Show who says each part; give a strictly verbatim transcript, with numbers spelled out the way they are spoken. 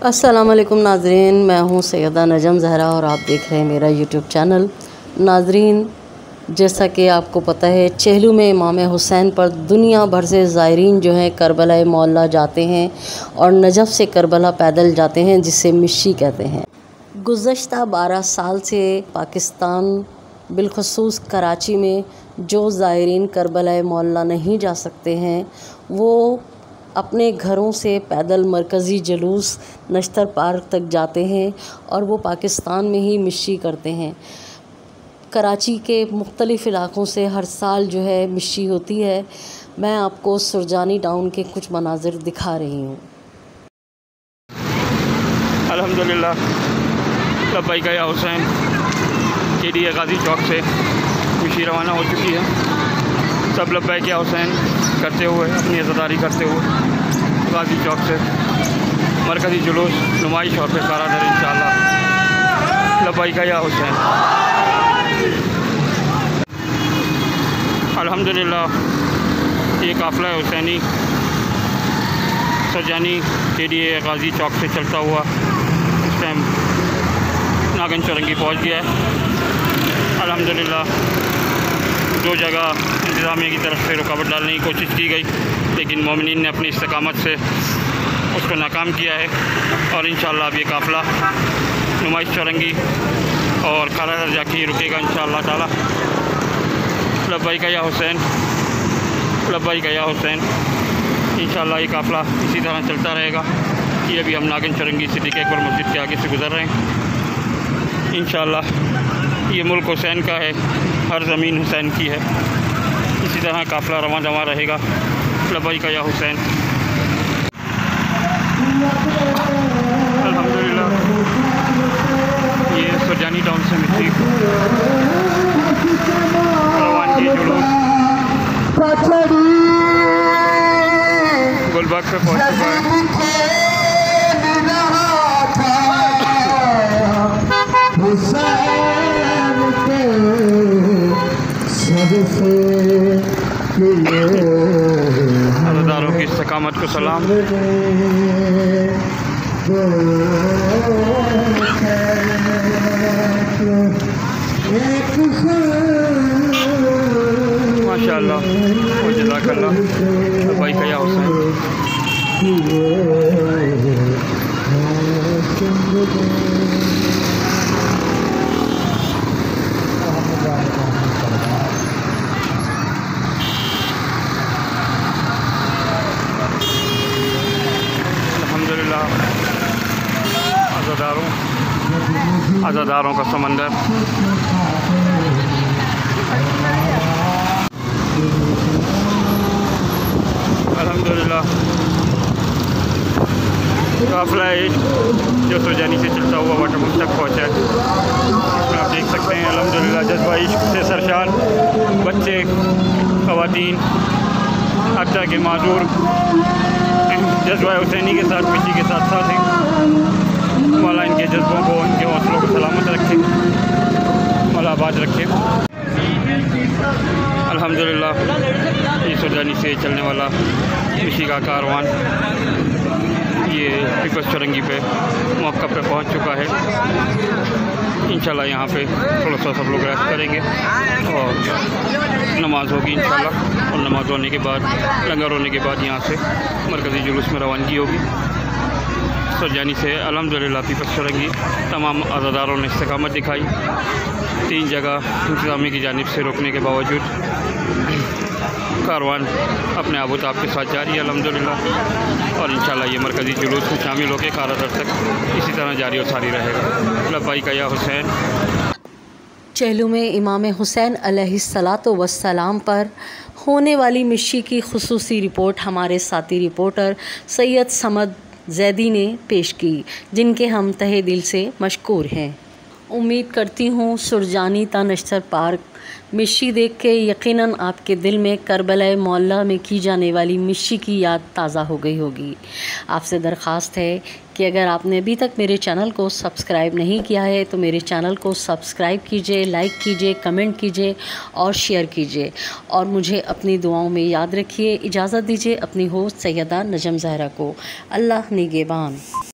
Speaker 1: अस्सलाम वालेकुम नाज़रीन, मैं हूँ सैयदा नजम ज़हरा और आप देख रहे हैं मेरा यूट्यूब चैनल। नाज़रीन, जैसा कि आपको पता है, चेहलू में इमाम हुसैन पर दुनिया भर से ज़ायरीन जो हैं करबला मौला जाते हैं और नजफ़ से करबला पैदल जाते हैं, जिसे मिशी कहते हैं। गुज़श्ता बारह साल से पाकिस्तान बिलखुसूस कराची में जो ज़ायरीन करबला मौला नहीं जा सकते हैं, वो अपने घरों से पैदल मरकज़ी जुलूस नश्तर पार्क तक जाते हैं और वो पाकिस्तान में ही मिशी करते हैं। कराची के मुख्तलिफ़ इलाक़ों से हर साल जो है मिशी होती है। मैं आपको सुरजानी टाउन के कुछ मनाज़िर दिखा रही हूँ।
Speaker 2: अल्हम्दुलिल्लाह, लब्बैक या हुसैन के लिए गाज़ी चौक से मिशी रवाना हो चुकी है। सब लब्बैक या हुसैन करते हुए, अपनी अज़ादारी करते हुए गाज़ी चौक से मरकज़ी जुलूस नुमाइश और फिर कारादर इंशाअल्लाह। लब्बैक या हुसैन। अल्हम्दुलिल्लाह, ये काफ़िला हुसैनी सुरजानी के लिए गाज़ी चौक से चलता हुआ इस टाइम नागन चौरंगी पहुँच गया है। अल्हम्दुलिल्लाह, दो जगह इंतज़ामिया की तरफ से रुकावट डालने की कोशिश की गई, लेकिन मोमिनीन ने अपनी इस्तकामत से उसको नाकाम किया है और इंशाअल्लाह अब ये काफ़िला नुमाइश चौरंगी और कारादर जाके रुकेगा इंशाअल्लाह ताला। लब्बैक या हुसैन, लब्बैक या हुसैन। इंशाअल्लाह ये काफ़िला इसी तरह चलता रहेगा। ये अभी हम नागन चौरंगी सिद्दीक़ अकबर मस्जिद के आगे से गुज़र रहे हैं। इंशाअल्लाह ये मुल्क हुसैन का है, हर ज़मीन हुसैन की है। इसी तरह काफ़िला रवां दवां रहेगा। लब्बैक या हुसैन। अल्हम्दुलिल्लाह, ये सुरजानी टाउन से मिशी रवानगी जुलूस गुलबाग पे पहुँच चुका है। अज़ादारों की इस्तकामत को सलाम। माशाअल्लाह व जज़ाकल्लाह। लब्बैक या हुसैन। अज़ादारों अज़ादारों का समंदर। अल्हम्दुलिल्लाह, काफ़िला जो सुरजानी से चलता हुआ वाटरफॉल तक पहुँचा है। आप देख सकते हैं अल्हम्दुलिल्लाह, जज्बा इश्क से सरशार बच्चे, ख़वातीन, हत्ता के माजूर जज्बा हुसैनी के साथ मिशी के साथ साथ हैं। मौला इनके जज्बों को, इनके हौसलों को सलामत रखे, मौला आबाद रखे। अल्हम्दुलिल्लाह, ये सुरजानी से चलने वाला मिशी का कारवान ये पीपल्स चौरंगी पे मौका पे पहुंच चुका है। इंशाल्लाह यहाँ पे थोड़ा सा सब लोग रेस्ट करेंगे और नमाज होगी इंशाल्लाह, और नमाज होने के बाद, लंगर होने के बाद यहाँ से मरकज़ी जुलूस में रवानगी होगी सुरजानी से। अल्हम्दुलिल्लाह, पीपल्स चौरंगी तमाम अज़ादारों ने इस्तकामत दिखाई। तीन जगह इंतज़ामिया की जानिब से रोकने के बावजूद कारवान अपने आबोताब के साथ जारी है अल्हम्दुलिल्लाह, और इंशाअल्लाह ये मरकज़ी जुलूस में शामिल होकर कारादर तक इसी तरह जारी और सारी रहेगा। लब्बैक या हुसैन।
Speaker 1: चेहलू में इमाम हुसैन अलैहिस्सलातो वस्सलाम पर होने वाली मिशी की खुसूसी रिपोर्ट हमारे साथी रिपोर्टर सैयद समद ज़ैदी ने पेश की, जिनके हम तहे दिल से मशकूर हैं। उम्मीद करती हूँ सुरजानी ता नश्तर पार्क मिशी देख के यकीनन आपके दिल में करबला मौला में की जाने वाली मिशी की याद ताज़ा हो गई होगी। आपसे दरख्वास्त है कि अगर आपने अभी तक मेरे चैनल को सब्सक्राइब नहीं किया है तो मेरे चैनल को सब्सक्राइब कीजिए, लाइक कीजिए, कमेंट कीजिए और शेयर कीजिए, और मुझे अपनी दुआओं में याद रखिए। इजाज़त दीजिए अपनी होस्ट सैयदा नजम ज़हरा को। अल्लाह निगहबान।